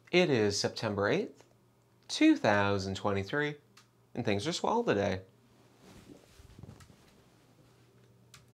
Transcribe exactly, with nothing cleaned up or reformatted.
It is September eighth, two thousand twenty-three, and things are swell today.